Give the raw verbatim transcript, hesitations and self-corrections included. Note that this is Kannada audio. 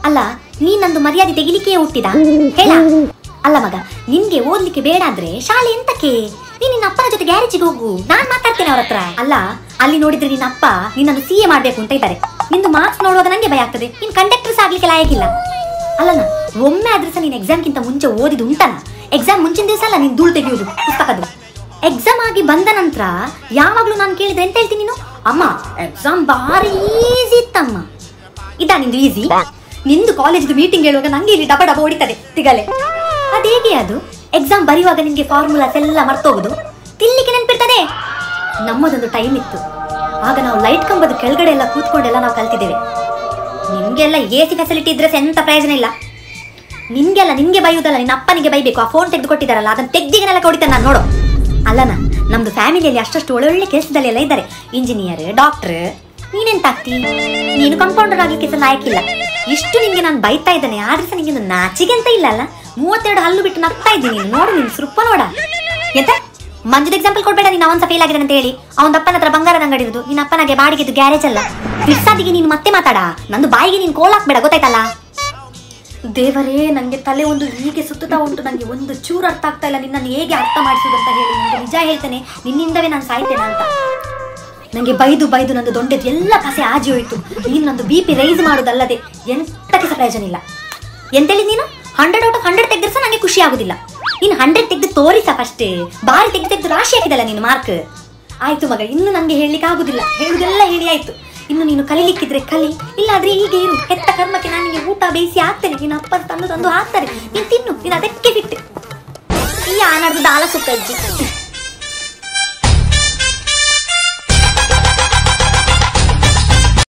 ಅಲ್ಲ ನೀನ್ ನಂದು ಮರ್ಯಾದೆ ತೆಗಿಲಿಕ್ಕೆ ಹುಟ್ಟಿದ ಹೇಳ. ಅಲ್ಲ ಮಗ, ನಿನ್ಗೆ ಓದ್ಲಿಕ್ಕೆ ಬೇಡ ಅಂದ್ರೆ ಶಾಲೆ ಎಂತಕ್ಕೆ? ನೀನ್ ನಿನ್ನ ಅಪ್ಪನ ಜೊತೆ ಗ್ಯಾರೇಜಿಗೆ ಹೋಗು, ನಾನ್ ಮಾತಾಡ್ತೇನೆ ಅವ್ರ ಹತ್ರ. ಅಲ್ಲ ಅಲ್ಲಿ ನೋಡಿದ್ರೆ ನಿನ್ನ ಅಪ್ಪ ನಿನ್ನನ್ನು ಸಿ ಎ ಮಾಡ್ಬೇಕು ಅಂತ ಇದ್ದಾರೆ. ನಿಂದು ಮಾರ್ಕ್ಸ್ ನೋಡುವಾಗ ನಂಗೆ ಭಯ ಆಗ್ತದೆ, ನೀನ್ ಕಂಡಕ್ಟರ್ಸ್ ಆಗ್ಲಿಕ್ಕೆ ಲಾಯಕ್ಕಿಲ್ಲ. ಅಲ್ಲನ ಒಮ್ಮೆ ಆದ್ರೆ ಸಹ ನೀನ್ ಎಕ್ಸಾಮ್ಗಿಂತ ಮುಂಚೆ ಓದಿದ್ದು ಉಂಟನ? ಎಕ್ಸಾಮ್ ಮುಂಚಿನ ದಿವಸ ಅಲ್ಲ ನೀನ್ ಧೂಳು ತೆಗೆಯುವುದು ಪುಸ್ತಕದ್ದು. ಎಕ್ಸಾಮ್ ಆಗಿ ಬಂದ ನಂತರ ಯಾವಾಗ್ಲೂ ನಾನು ಕೇಳಿದ್ರೆ ಎಂತ ಹೇಳ್ತೀನಿ ನೀನು? ಅಮ್ಮ ಎಕ್ಸಾಮ್ ಬಾರಿ ಈಸಿ ಇತ್ತಮ್ಮ. ಇದಾ ನಿಂದು ಈಸಿ? ನಿಂದು ಕಾಲೇಜ್ದು ಮೀಟಿಂಗ್ ಹೇಳುವಾಗ ನಂಗೆ ಇಲ್ಲಿ ಡಬ ಡಬ ಹೊಡಿತದೆ ತಿಗಲೆ. ಅದೇಗೆ ಅದು? ಎಕ್ಸಾಮ್ ಬರೆಯುವಾಗ ನಿನ್ಗೆ ಫಾರ್ಮುಲಾಸ್ ಎಲ್ಲ ಮರ್ತೋಗುದು, ತಿನ್ಲಿಕ್ಕೆ ನೆನಪಿರ್ತದೆ. ನಮ್ಮದೊಂದು ಟೈಮ್ ಇತ್ತು, ಆಗ ನಾವು ಲೈಟ್ ಕಂಬದ ಕೆಳಗಡೆ ಎಲ್ಲ ಕೂತ್ಕೊಂಡೆಲ್ಲ ನಾವು ಕಲ್ತಿದ್ದೇವೆ. ನಿಮ್ಗೆಲ್ಲ ಎ ಸಿ ಫೆಸಿಲಿಟಿ ಇದ್ರೆ ಎಂತ ಪ್ರಯೋಜನ ಇಲ್ಲ. ನಿನ್ಗೆಲ್ಲ ನಿನ್ಗೆ ಬೈಯುವುದಲ್ಲ, ನಿನ್ನ ಅಪ್ಪನಿಗೆ ಬೈಬೇಕು. ಆ ಫೋನ್ ತೆಗೆದು ಕೊಟ್ಟಿದ್ದಾರಲ್ಲ ಅದನ್ನ ತೆಗ್ದಿಗೆನೆಲ್ಲ ಕೊಡಿತಾನೆ ನಾನು ನೋಡು. ಅಲ್ಲನಾ ನಮ್ದು ಫ್ಯಾಮಿಲಿಯಲ್ಲಿ ಅಷ್ಟಷ್ಟು ಒಳ್ಳೊಳ್ಳೆ ಕೆಲಸದಲ್ಲಿ ಎಲ್ಲ ಇದ್ದಾರೆ, ಇಂಜಿನಿಯರ್, ಡಾಕ್ಟರ್. ನೀನೆಂತ ಆಗ್ತಿ? ನೀನು ಕಂಪೌಂಡರ್ ಆಗ್ಲಿಕ್ಕೆ ಸಹ ಲಾಯಕ್ಕಿಲ್ಲ. ಇಷ್ಟು ನಿಂಗೆ ನಾನು ಬೈತಾ ಇದ್ದೇನೆ, ಆದ್ರೆ ಸಹ ನಿಂಗೆ ಒಂದು ನಾಚಿಗೆ ಅಂತ ಇಲ್ಲ ಅಲ್ಲ? ಮೂವತ್ತೆರಡು ಹಲ್ಲು ಬಿಟ್ಟು ನಗ್ತಾ ಇದ್ದೀನಿ, ನೋಡು ನಿನ್ ಸುರುಪ ನೋಡ. ಎಂತ ಮಂಜುದ ಎಕ್ಸಾಂಪಲ್ ಕೊಡ್ಬೇಡ ನೀನು, ಅವನ್ ಸಹ ಫೇಲ್ ಆಗಿದ್ದಾನೆ ಅಂತ ಹೇಳಿ. ಅವನ ಅಪ್ಪನ ಹತ್ರ ಬಂಗಾರದ ಅಂಗಡಿ ಇರುದು, ನಿನ್ನ ಅಪ್ಪನಾಗೆ ಬಾಡಿಗೆದು ಗ್ಯಾರೇಜ್ ಅಲ್ಲ. ಬಿರ್ಸಾದಿಗೆ ನೀನು ಮತ್ತೆ ಮಾತಾಡ, ನಂದು ಬಾಯಿಗೆ ನೀನು ಕೋಲ್ ಹಾಕ್ಬೇಡ, ಗೊತ್ತಾಯ್ತಲ್ಲ? ದೇವರೇ, ನಂಗೆ ತಲೆ ಒಂದು ಹೀಗೆ ಸುತ್ತುತ್ತಾ ಉಂಟು, ನಂಗೆ ಒಂದು ಚೂರು ಅರ್ಥ ಆಗ್ತಾ ಇಲ್ಲ ನಿನ್ನನ್ನು ಹೇಗೆ ಅರ್ಥ ಮಾಡಿಸುದು ಅಂತ ಹೇಳಿ. ನಿಮಗೆ ನಿಜ ಹೇಳ್ತೇನೆ, ನಿನ್ನಿಂದವೇ ನಾನು ಸಾಯ್ತೇನೆ ಅಂತ. ನಂಗೆ ಬೈದು ಬೈದು ನಂದು ದೊಡ್ಡದು ಎಲ್ಲ ಕಸೆ ಆಜಿ ಹೋಯ್ತು. ನೀನು ನಂದು ಬಿ ಪಿ ರೈಸ್ ಮಾಡೋದಲ್ಲದೆ ಎಂತಕ್ಕೆ ಸಹ ಪ್ರಯೋಜನ ಇಲ್ಲ. ಎಂತೇಳಿ ನೀನು ಹಂಡ್ರೆಡ್ ಔಟ್ ಆಫ್ ಹಂಡ್ರೆಡ್ ತೆಗೆದ್ರೆ ಸಹ ನಂಗೆ ಖುಷಿ ಆಗುದಿಲ್ಲ. ನೀನು ಹಂಡ್ರೆಡ್ ತೆಗೆದು ತೋರಿಸ ಫಸ್ಟೇ, ಬಾರಿ ತೆಗೆದು ತೆಗೆದು ರಾಶಿ ಹಾಕಿದಲ್ಲ ನೀನು ಮಾರ್ಕ್. ಆಯ್ತು ಮಗ, ಇನ್ನು ನಂಗೆ ಹೇಳಲಿಕ್ಕೆ ಆಗುದಿಲ್ಲ, ಹೇಳುದೆಲ್ಲ ಹೇಳಿ ಆಯ್ತು. ಇನ್ನು ನೀನು ಕಲಿಲಿಕ್ಕಿದ್ರೆ ಕಲಿ, ಇಲ್ಲಾದ್ರೆ ಹೀಗೆ ಇರು. ಹೆತ್ತ ಕರ್ಮಕ್ಕೆ ನಾನು ನಿಮಗೆ ಊಟ ಬೇಯಿಸಿ ಹಾಕ್ತೇನೆ, ನೀನು ಅಪ್ಪ ತಂದು ತಂದು ಹಾಕ್ತಾರೆ, ನೀನು ತಿನ್ನು, ನೀನು ಅದಕ್ಕೆ ಬಿಟ್ಟು. ಈ ಆನಾಡ್ದು ದಾಲ ಸುಕ್ಕ ಅಜ್ಜಿ.